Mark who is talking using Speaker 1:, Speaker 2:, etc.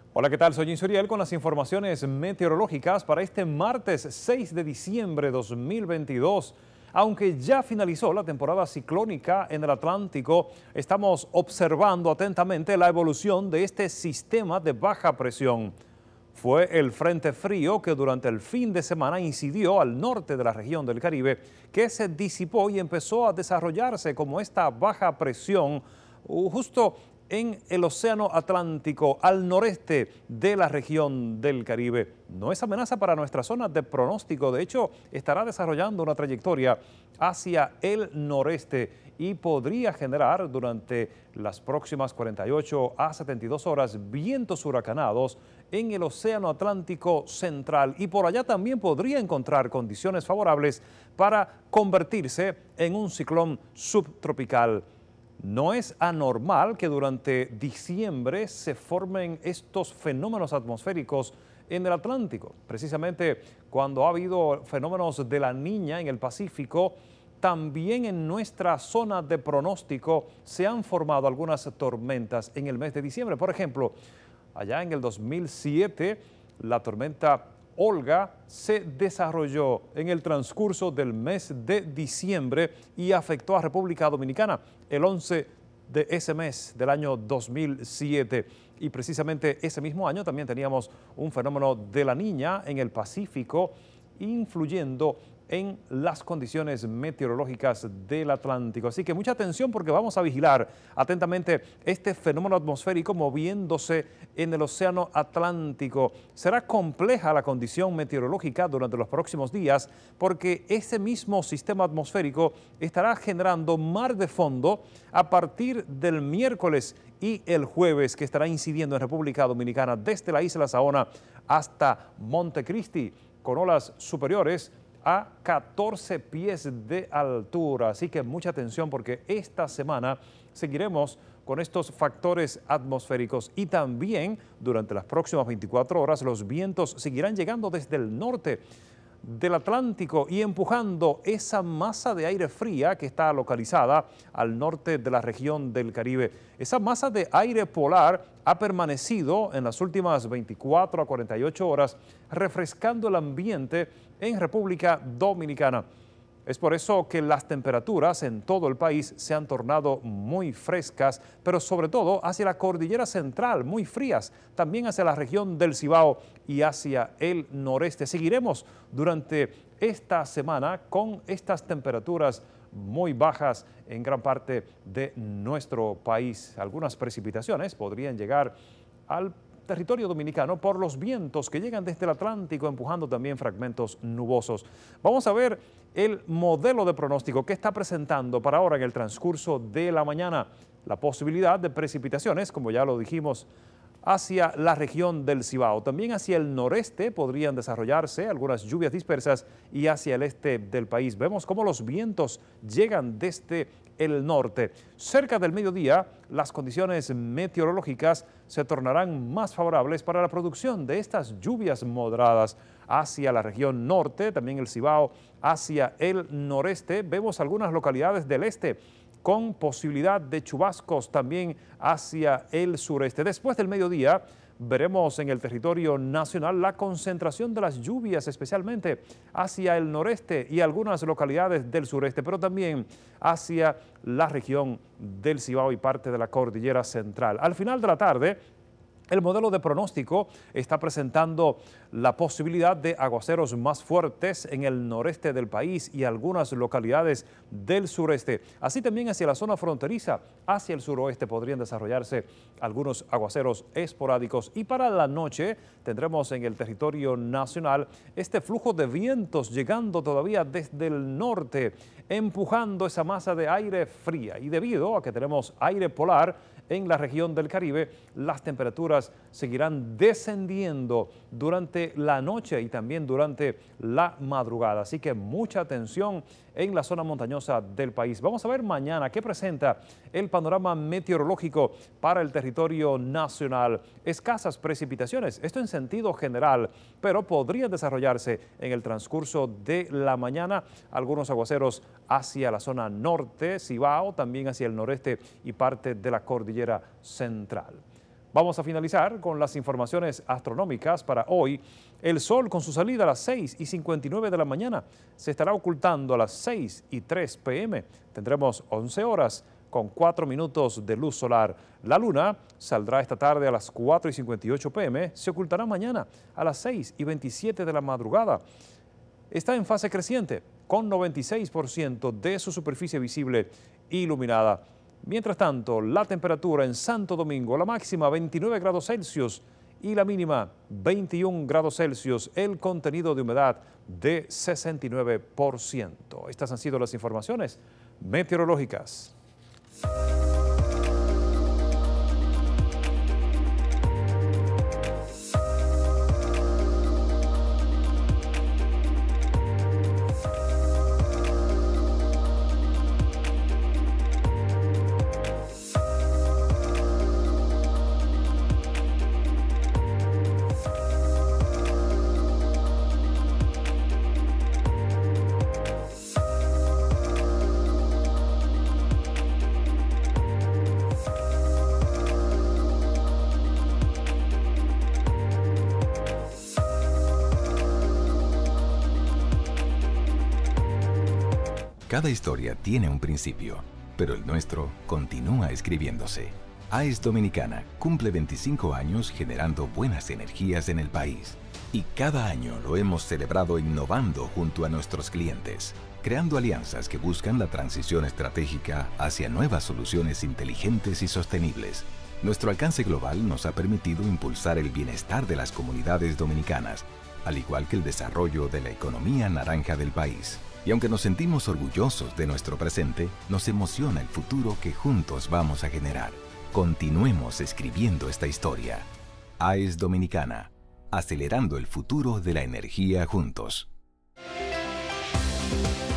Speaker 1: Hola, ¿qué tal? Soy Insuriel con las informaciones meteorológicas para este martes 6 de diciembre de 2022. Aunque ya finalizó la temporada ciclónica en el Atlántico, estamos observando atentamente la evolución de este sistema de baja presión. Fue el frente frío que durante el fin de semana incidió al norte de la región del Caribe, que se disipó y empezó a desarrollarse como esta baja presión justo en el Océano Atlántico, al noreste de la región del Caribe. No es amenaza para nuestra zona de pronóstico, de hecho, estará desarrollando una trayectoria hacia el noreste y podría generar durante las próximas 48 a 72 horas vientos huracanados en el Océano Atlántico Central, y por allá también podría encontrar condiciones favorables para convertirse en un ciclón subtropical. No es anormal que durante diciembre se formen estos fenómenos atmosféricos en el Atlántico. Precisamente cuando ha habido fenómenos de la Niña en el Pacífico, también en nuestra zona de pronóstico se han formado algunas tormentas en el mes de diciembre. Por ejemplo, allá en el 2007, la tormenta Olga se desarrolló en el transcurso del mes de diciembre y afectó a República Dominicana el 11 de ese mes del año 2007. Y precisamente ese mismo año también teníamos un fenómeno de la Niña en el Pacífico, influyendo en las condiciones meteorológicas del Atlántico. Así que mucha atención porque vamos a vigilar atentamente este fenómeno atmosférico moviéndose en el Océano Atlántico. Será compleja la condición meteorológica durante los próximos días porque ese mismo sistema atmosférico estará generando mar de fondo a partir del miércoles y el jueves, que estará incidiendo en República Dominicana desde la isla Saona hasta Montecristi, con olas superiores a 14 pies de altura. Así que mucha atención porque esta semana seguiremos con estos factores atmosféricos, y también durante las próximas 24 horas los vientos seguirán llegando desde el norte del Atlántico y empujando esa masa de aire fría que está localizada al norte de la región del Caribe. Esa masa de aire polar ha permanecido en las últimas 24 a 48 horas refrescando el ambiente en República Dominicana. Es por eso que las temperaturas en todo el país se han tornado muy frescas, pero sobre todo hacia la cordillera central, muy frías, también hacia la región del Cibao y hacia el noreste. Seguiremos durante esta semana con estas temperaturas muy bajas en gran parte de nuestro país. Algunas precipitaciones podrían llegar al territorio dominicano por los vientos que llegan desde el Atlántico, empujando también fragmentos nubosos. Vamos a ver el modelo de pronóstico que está presentando para ahora en el transcurso de la mañana. La posibilidad de precipitaciones, como ya lo dijimos, hacia la región del Cibao. También hacia el noreste podrían desarrollarse algunas lluvias dispersas y hacia el este del país. Vemos cómo los vientos llegan desde el norte. Cerca del mediodía, las condiciones meteorológicas se tornarán más favorables para la producción de estas lluvias moderadas hacia la región norte, también el Cibao, hacia el noreste. Vemos algunas localidades del este con posibilidad de chubascos también hacia el sureste. Después del mediodía veremos en el territorio nacional la concentración de las lluvias, especialmente hacia el noreste y algunas localidades del sureste, pero también hacia la región del Cibao y parte de la cordillera central. Al final de la tarde, el modelo de pronóstico está presentando la posibilidad de aguaceros más fuertes en el noreste del país y algunas localidades del sureste. Así también hacia la zona fronteriza, hacia el suroeste podrían desarrollarse algunos aguaceros esporádicos. Y para la noche tendremos en el territorio nacional este flujo de vientos llegando todavía desde el norte, empujando esa masa de aire fría. Y debido a que tenemos aire polar en la región del Caribe, las temperaturas seguirán descendiendo durante la noche y también durante la madrugada. Así que mucha atención en la zona montañosa del país. Vamos a ver mañana qué presenta el panorama meteorológico para el territorio nacional. Escasas precipitaciones, esto en sentido general, pero podrían desarrollarse en el transcurso de la mañana algunos aguaceros hacia la zona norte, Cibao, también hacia el noreste y parte de la cordillera central. Vamos a finalizar con las informaciones astronómicas para hoy. El Sol, con su salida a las 6:59 de la mañana, se estará ocultando a las 6:03 p.m. Tendremos 11 horas con 4 minutos de luz solar. La Luna saldrá esta tarde a las 4:58 p.m. Se ocultará mañana a las 6:27 de la madrugada. Está en fase creciente, con 96% de su superficie visible iluminada. Mientras tanto, la temperatura en Santo Domingo, la máxima 29 grados Celsius y la mínima 21 grados Celsius, el contenido de humedad de 69%. Estas han sido las informaciones meteorológicas.
Speaker 2: Cada historia tiene un principio, pero el nuestro continúa escribiéndose. AES Dominicana cumple 25 años generando buenas energías en el país. Y cada año lo hemos celebrado innovando junto a nuestros clientes, creando alianzas que buscan la transición estratégica hacia nuevas soluciones inteligentes y sostenibles. Nuestro alcance global nos ha permitido impulsar el bienestar de las comunidades dominicanas, al igual que el desarrollo de la economía naranja del país. Y aunque nos sentimos orgullosos de nuestro presente, nos emociona el futuro que juntos vamos a generar. Continuemos escribiendo esta historia. AES Dominicana, acelerando el futuro de la energía juntos.